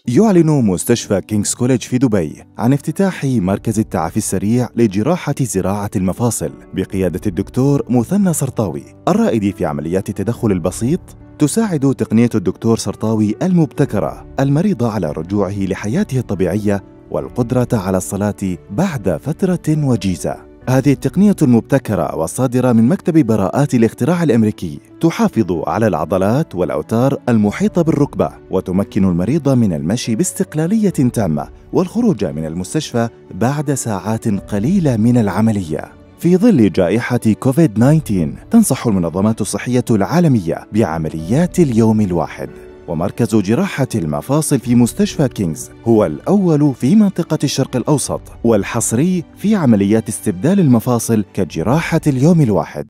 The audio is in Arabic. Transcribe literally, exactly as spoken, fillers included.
يعلن مستشفى كينغز كوليدج في دبي عن افتتاح مركز التعافي السريع لجراحة زراعة المفاصل بقيادة الدكتور مثنى سرطاوي الرائد في عمليات التدخل البسيط. تساعد تقنية الدكتور سرطاوي المبتكرة المريض على رجوعه لحياته الطبيعية والقدرة على الصلاة بعد فترة وجيزة. هذه التقنية المبتكرة والصادرة من مكتب براءات الاختراع الأمريكي تحافظ على العضلات والأوتار المحيطة بالركبة وتمكن المريض من المشي باستقلالية تامة والخروج من المستشفى بعد ساعات قليلة من العملية. في ظل جائحة كوفيد تسعة عشر تنصح المنظمات الصحية العالمية بعمليات اليوم الواحد، ومركز جراحة المفاصل في مستشفى كينغز هو الأول في منطقة الشرق الأوسط والحصري في عمليات استبدال المفاصل كجراحة اليوم الواحد.